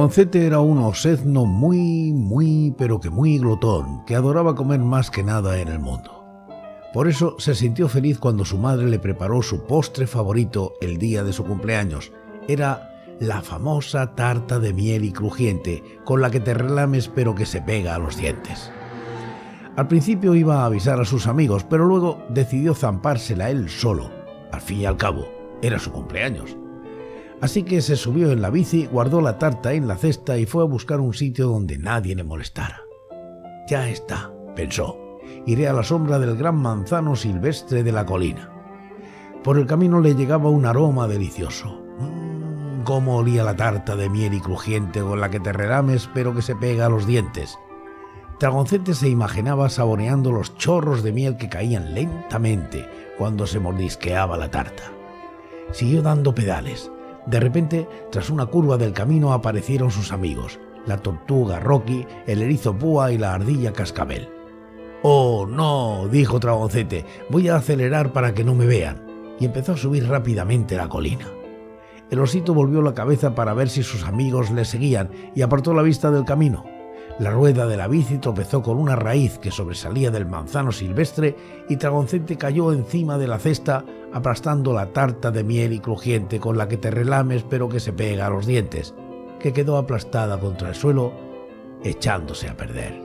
Dragoncete era un osezno pero que muy glotón, que adoraba comer más que nada en el mundo. Por eso se sintió feliz cuando su madre le preparó su postre favorito el día de su cumpleaños. Era la famosa tarta de miel y crujiente, con la que te relames pero que se pega a los dientes. Al principio iba a avisar a sus amigos, pero luego decidió zampársela él solo. Al fin y al cabo, era su cumpleaños. Así que se subió en la bici, guardó la tarta en la cesta y fue a buscar un sitio donde nadie le molestara. Ya está, pensó, iré a la sombra del gran manzano silvestre de la colina. Por el camino le llegaba un aroma delicioso. Cómo olía la tarta de miel y crujiente con la que te relames pero que se pega a los dientes. Dragoncete se imaginaba saboreando los chorros de miel que caían lentamente cuando se mordisqueaba la tarta. Siguió dando pedales. De repente, tras una curva del camino aparecieron sus amigos, la tortuga Rocky, el erizo Púa y la ardilla Cascabel. «¡Oh, no!», dijo Dragoncete, «voy a acelerar para que no me vean», y empezó a subir rápidamente la colina. El osito volvió la cabeza para ver si sus amigos le seguían y apartó la vista del camino. La rueda de la bici tropezó con una raíz que sobresalía del manzano silvestre y Dragoncete cayó encima de la cesta, aplastando la tarta de miel y crujiente con la que te relames pero que se pega a los dientes, que quedó aplastada contra el suelo, echándose a perder.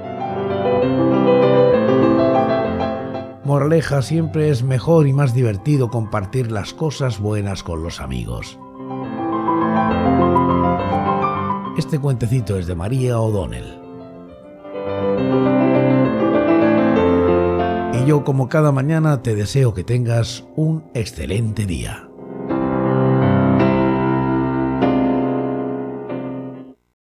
Moraleja: siempre es mejor y más divertido compartir las cosas buenas con los amigos. Este cuentecito es de María O'Donnell. Y yo, como cada mañana, te deseo que tengas un excelente día.